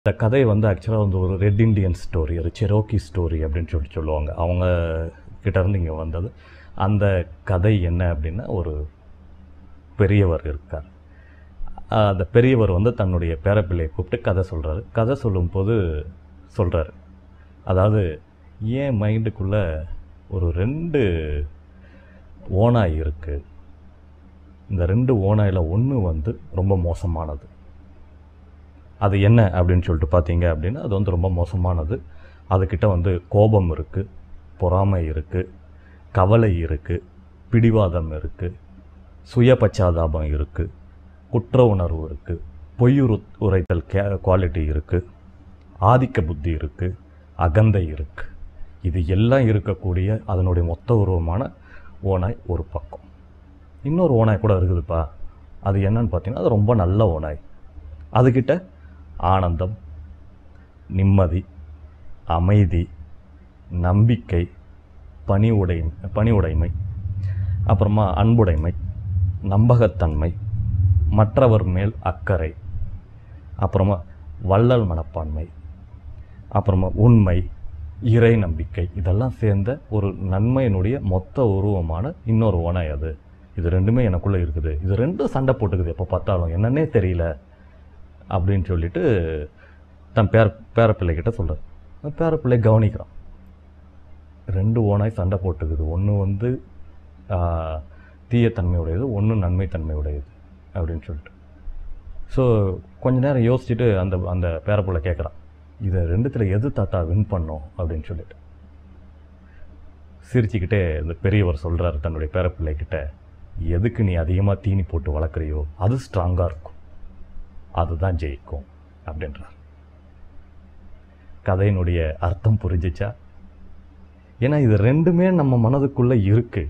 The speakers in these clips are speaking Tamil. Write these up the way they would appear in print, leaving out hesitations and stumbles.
இந்த கதை வந்து ஆக்சுவலாக வந்து ஒரு ரெட் இண்டியன் ஸ்டோரி, ஒரு செரோக்கி ஸ்டோரி அப்படின்னு சொல்லுவாங்க. அவங்க கிட்டேருந்து இங்கே வந்தது. அந்த கதை என்ன அப்படின்னா, ஒரு பெரியவர் இருக்கார். அந்த பெரியவர் வந்து தன்னுடைய பேரப்பிள்ளையை கூப்பிட்டு கதை சொல்கிறாரு. கதை சொல்லும்போது சொல்கிறாரு, அதாவது ஏன் மைண்டுக்குள்ளே ஒரு 2 ஓநாய் இருக்குது. இந்த 2 ஓநாயில் ஒன்று வந்து ரொம்ப மோசமானது. அது என்ன அப்படின்னு சொல்லிட்டு பார்த்தீங்க அப்படின்னா, அது வந்து ரொம்ப மோசமானது. அதுக்கிட்ட வந்து கோபம் இருக்குது, பொறாமை இருக்குது, கவலை இருக்குது, பிடிவாதம் இருக்குது, சுய பச்சாதாபம் இருக்குது, குற்ற உணர்வு இருக்குது, உரைத்தல் குவாலிட்டி இருக்குது, ஆதிக்க புத்தி இருக்குது, அகந்தை இருக்குது. இது எல்லாம் இருக்கக்கூடிய அதனுடைய மொத்த உருவமான ஓநாய் ஒரு பக்கம். இன்னொரு ஓநாய் கூட இருக்குதுப்பா. அது என்னன்னு பார்த்தீங்கன்னா, அது ரொம்ப நல்ல ஓநாய். அதுக்கிட்ட ஆனந்தம், நிம்மதி, அமைதி, நம்பிக்கை, பணிவுடைமை, அப்புறமா அன்புடைமை, நம்பகத்தன்மை, மற்றவர் மேல் அக்கறை, அப்புறமா வள்ளல் மனப்பான்மை, அப்புறமா உண்மை, இறை நம்பிக்கை, இதெல்லாம் சேர்ந்த ஒரு நன்மையினுடைய மொத்த உருவமான இன்னொரு ஓநாய் அது. இது 2மே எனக்குள்ளே இருக்குது. இது 2 சண்டை போட்டுக்குது எப்போ பார்த்தாலும், என்னன்னே தெரியல அப்படின்னு சொல்லிட்டு தன் பேரப்பிள்ளைகிட்ட சொல்கிறார். பேரப்பிள்ளை கவனிக்கிறான். 2 ஓநாய் சண்டை போட்டுக்குது. ஒன்று வந்து தீயத்தன்மையுடையது, ஒன்று நன்மைத்தன்மையுடையது அப்படின்னு சொல்லிட்டு. ஸோ கொஞ்ச நேரம் யோசிச்சுட்டு அந்த பேரப்பிள்ளை கேட்குறான், இதை 2த்துல எது தாத்தா வின் பண்ணோம் அப்படின்னு சொல்லிட்டு. சிரிச்சுக்கிட்டே இந்த பெரியவர் சொல்கிறார் தன்னுடைய பேரப்பிள்ளைக்கிட்ட, எதுக்கு நீ அதிகமாக தீனி போட்டு வளர்க்குறியோ அது ஸ்ட்ராங்காக இருக்கும், அதுதான் ஜெயிக்கும் அப்படின்றார். கதையினுடைய அர்த்தம் புரிஞ்சிச்சா? ஏன்னா இது 2மே நம்ம மனதுக்குள்ளே இருக்குது.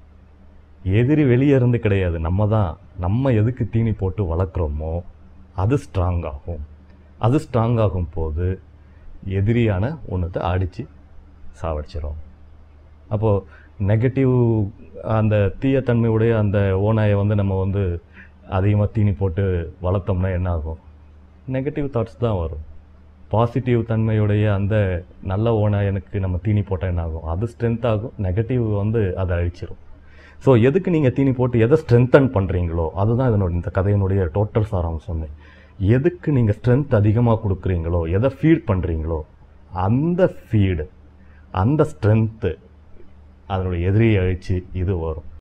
எதிரி வெளியே இருந்து கிடையாது, நம்ம எதுக்கு தீனி போட்டு வளர்க்குறோமோ அது ஸ்ட்ராங் ஆகும். அது ஸ்ட்ராங் ஆகும் போது எதிரியான ஒன்றத்தை அடித்து சாவடிச்சிடும். அப்போது நெகட்டிவ் அந்த தீயத்தன்மையுடைய அந்த ஓநாயை வந்து நம்ம வந்து அதிகமாக தீனி போட்டு வளர்த்தோம்னா என்ன ஆகும்? நெகட்டிவ் தாட்ஸ் தான் வரும். பாசிட்டிவ் தன்மையுடைய அந்த நல்ல ஓநாயனுக்கு நம்ம தீனி போட்டால் என்ன ஆகும்? அது ஸ்ட்ரென்த் ஆகும். நெகட்டிவ் வந்து அதை அழிச்சிடும். ஸோ எதுக்கு நீங்கள் தீனி போட்டு எதை ஸ்ட்ரென்தன் பண்ணுறீங்களோ அதுதான் இந்த கதையினுடைய டோட்டல் சாராம்சம். எதுக்கு நீங்கள் ஸ்ட்ரென்த் அதிகமாக கொடுக்குறீங்களோ, எதை ஃபீட் பண்ணுறீங்களோ அந்த ஃபீடு, அந்த ஸ்ட்ரென்த்து அதனுடைய எதிரியை அழித்து இது வரும்.